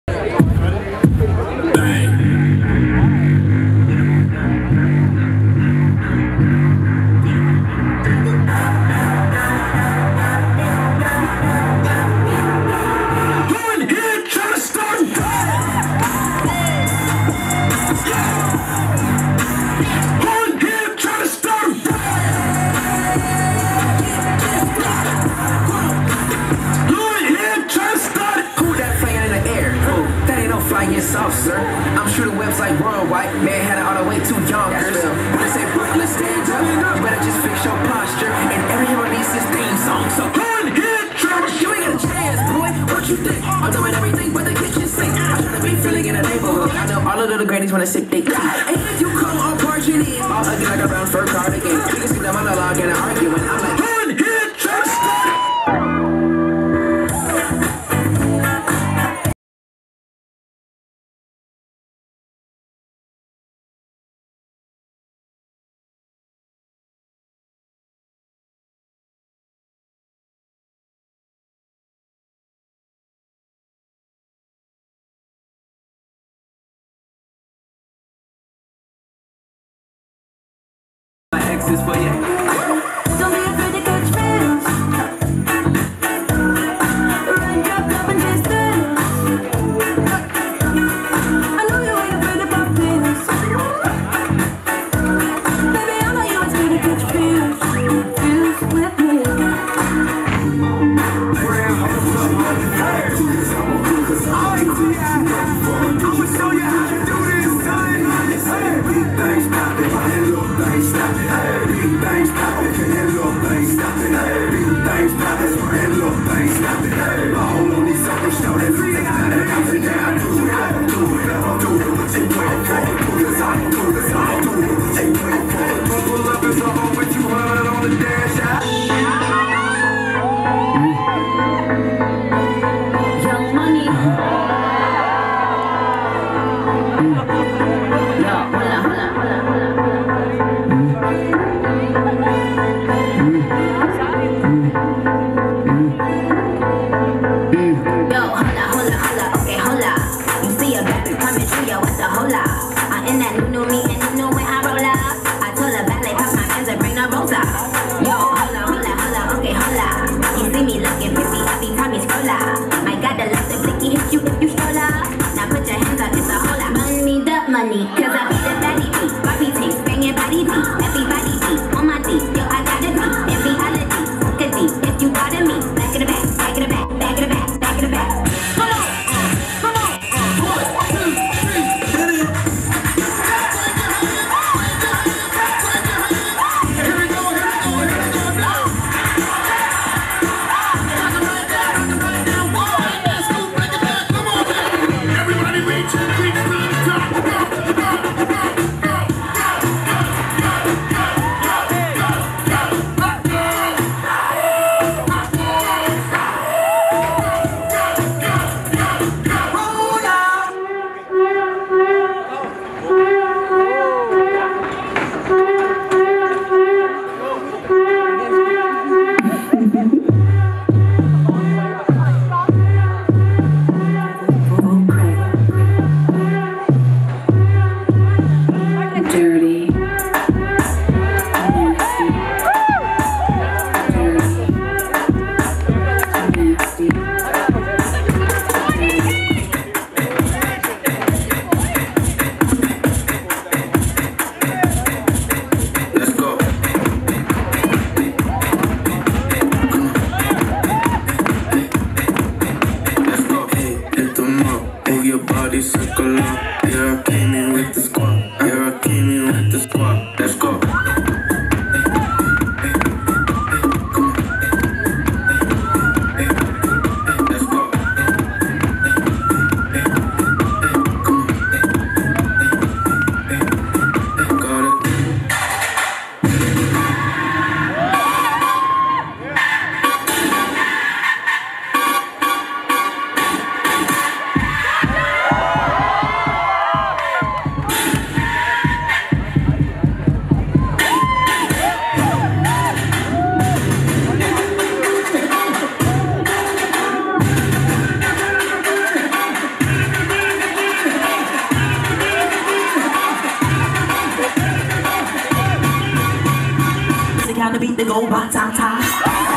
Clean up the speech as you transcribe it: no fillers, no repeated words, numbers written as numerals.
I'm sure the website worldwide, man had it all the way to Yonkers. When I say Footloose, stand up, you better just fix your posture. And every hero needs his theme song, so go on here, Troupe. You ain't got a chance, boy. What you think? I'm doing everything but the kitchen sink. I try to be feeling in the neighborhood. I know all of the little grannies wanna sip their tea. And if you come on parching in, all ugly like a brown fur cardigan. You can see the monologue and the argument. I'm like, go on here, Troupe. Exes for you. Don't be afraid to catch feels. Run, drop, drop, and chase thrills. I know you ain't afraid to pop pills. Baby, I know you ain't scared to catch feels. Feels with me. I'ma show you how to do this, son. Big things poppin', and little things stoppin'. Big things poppin', and little things stoppin'. Big things poppin', and little things stoppin'. All on these other show that everything I do it, I do it, I do it, I do it. What you waiting for? Cause I do it, I do it. What you waiting for? Pull up in the home with 200 on the dash. Young money. Money, cause I be the baddie beat, Barbie taste, bang your body beat, everybody beat, on my beat, yo I gotta be, every holiday, could be, if you bother me, back in the back, back in the back, back in the back, back in the back. Come on, 1, 2, 3, hit it. Here we go, here we go, here we go now. Rock it right down, whoa, let's go, break it down, come on. Everybody reach to the top. down the beat to go ba ta ta.